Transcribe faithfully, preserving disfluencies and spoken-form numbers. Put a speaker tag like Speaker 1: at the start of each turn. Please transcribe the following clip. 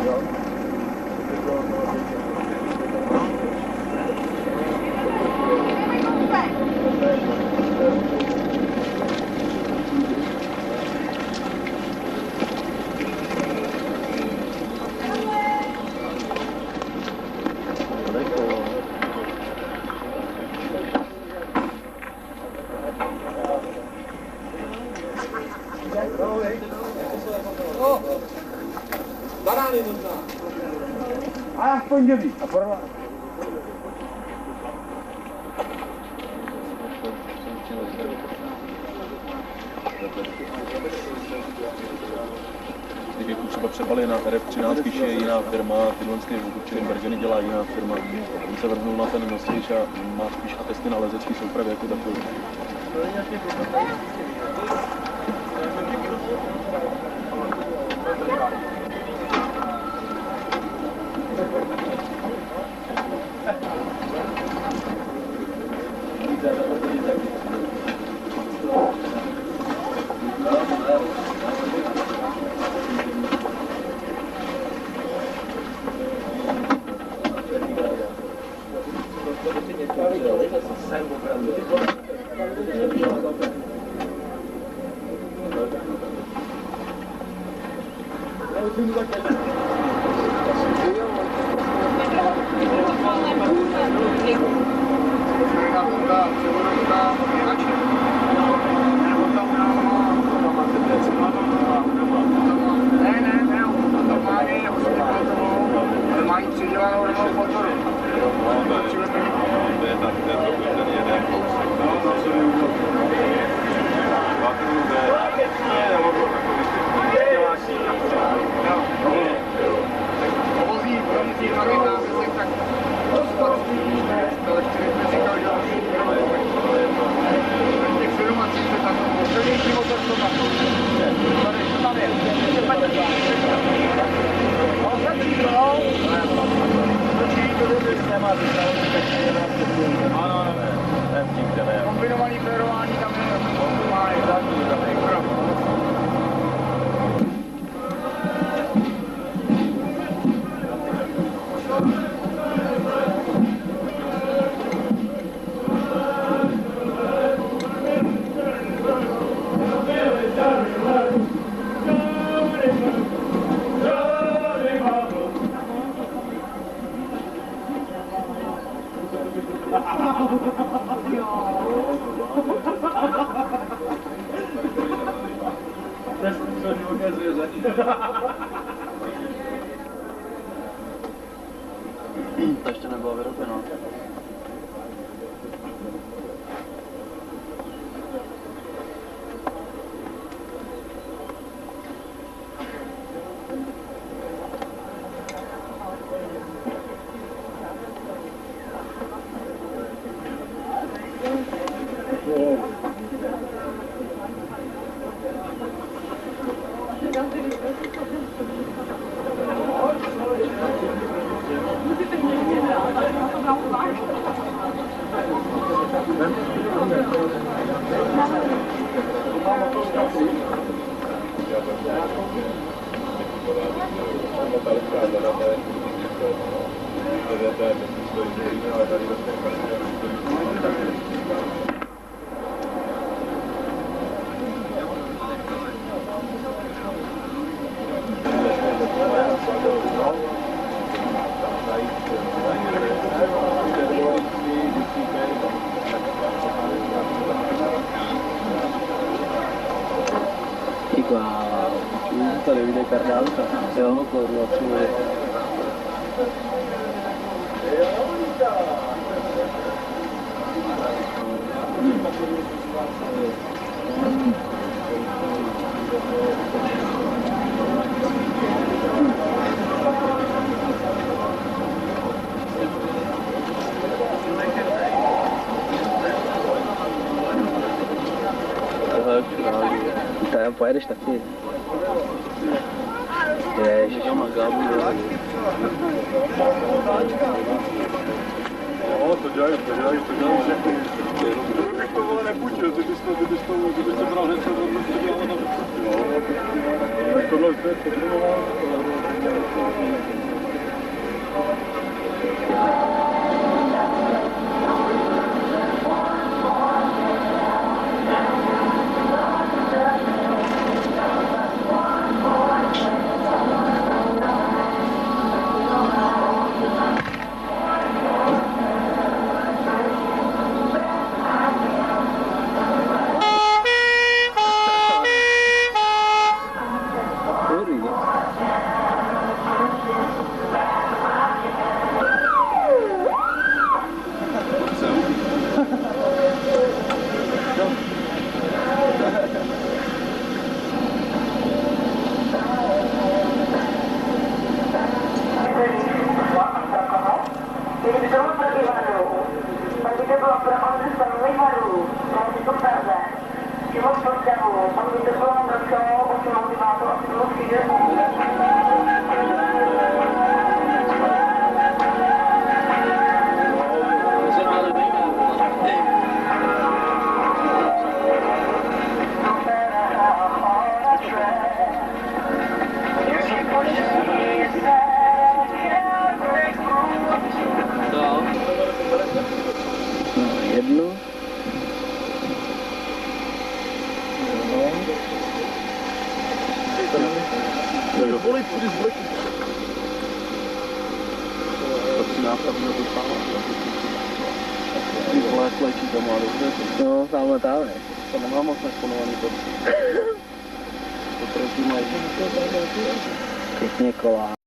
Speaker 1: Barány možná.
Speaker 2: A aspoň dělí. A porva.
Speaker 3: Kdyby třeba přebali na R F třináct, když je jiná firma, tyhle určitě Bergeny dělá jiná firma. On se vrhnul na ten nosič a má spíš atesty na lezecký soupravy jako takový.
Speaker 2: Kombinovaný férování tam je má základní tam je
Speaker 4: To ještě nebylo vyrobeno. Tady vidí kardálka. Jo, kurva, přijde. Tady pojedeš taky. Ježiš, jo, má gábu, jo.
Speaker 3: No, to dělají, to dělají, to dělají všechny. Jak to vole nepůjčil, ty bys to, ty bys to, ty bys to bral hned, co to dělalo na vrstu. Tohle je to,
Speaker 1: pro odrůstou Livaru, to Praze. Život pozdravu, pan by to bylo došlo, osm motivátor, asi bylo přijde.
Speaker 4: Jednu.
Speaker 3: Volit, půjde z vleku. To třináct bude dostávat. Ty vlek léčí tam, ale dobře.
Speaker 4: No, tamhle tam, ne?
Speaker 3: To nemá moc nesponovaný to. To trochu mají.
Speaker 4: Pěkně kolá.